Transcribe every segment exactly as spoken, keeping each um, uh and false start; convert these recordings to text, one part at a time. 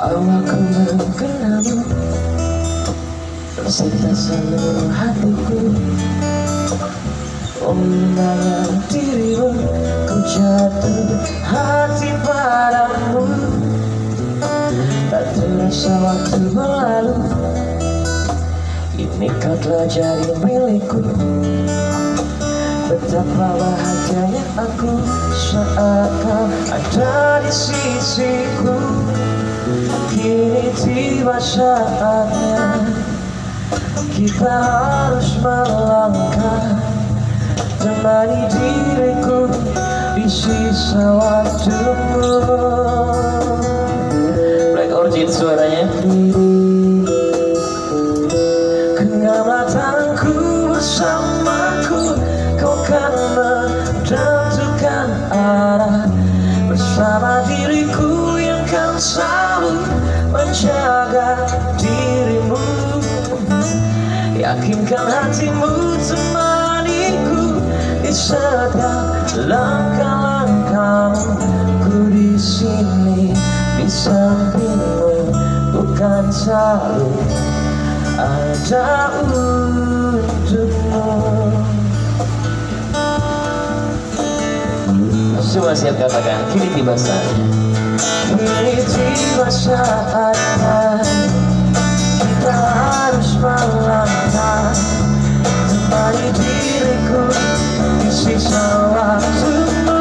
Awalku mengenalmu, bersita seluruh hatiku. Mengenal dirimu, ku jatuh hati padamu. Tak terasa waktu berlalu, ini kau telah jadi milikku. Betapa bahagianya aku saat kau ada di sisiku. Kini tiba saatnya kita harus melangkah, temani diriku di sisa waktumu. Black Orchid suaranya. Genggamlah tanganku bersamaku, kau kan menentukan arah. Bersama diriku yang kan selalu menjaga dirimu. Yakinkan hatimu temaniku di setiap langkah-langkahmu. Ku di sini di sampingmu, bukan selalu ada untukmu. Semua siap katakan, kini tiba saatnya. Kini tiba saatnya kita harus melangkah, temani diriku di sisa waktumu.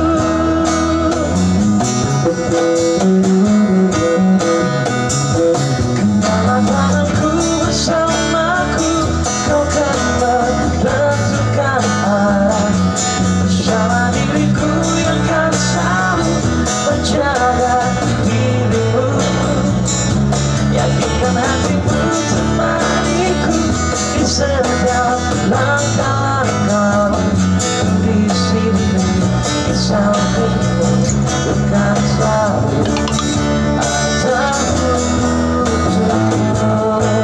Genggamlah tanganku bersamaku, kau kan menentukan arah. Bersama diriku yang kan selalu menjaga dirimu. Yakinkan hatimu temaniku di setiap langkah-langkahmu. Di sini di sampingmu, bukan selalu ada untukmu.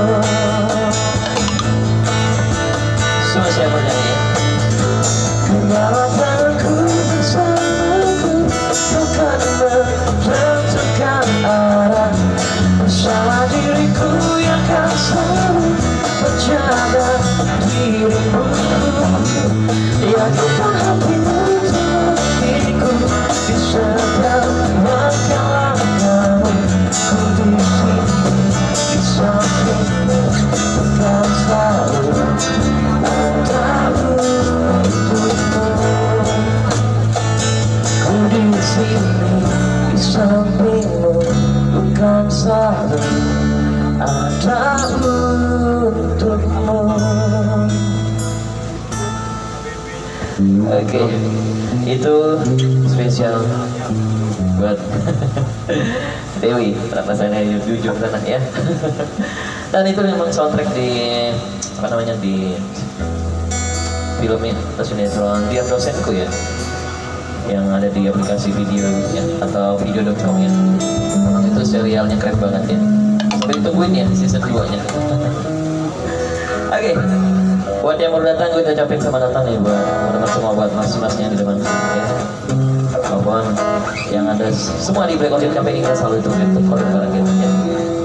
Semua siapa nyanyi? Genggamlah tanganku bersamaku, kau kan menentukan arah. Bersama diriku yang kan selalu menjaga dirimu. Yakinkan hatimu temaniku di setiap langkah-langkahmu. Ku di sini di sampingmu, bukan selalu ada untukmu. Ku di sini di sampingmu, bukan selalu ada untukmu. Oke, itu spesial buat Dewi, perasaan yang jujur sana ya. Dan itu memang soundtrack di apa namanya di film atau sinetron Dian Dosenku ya, yang ada di aplikasi video ya, atau video dot com ya. Memang itu serialnya keren banget ya. Sampai ditungguin ya season dua nya. Oke, buat yang baru datang gue ucapin selamat datang ya buat teman-teman semua, buat mas-masnya di depan ya. Maupun yang ada semua di Black Orchid Cafe, kita selalu tunggu untuk koordinasi bareng kita ya.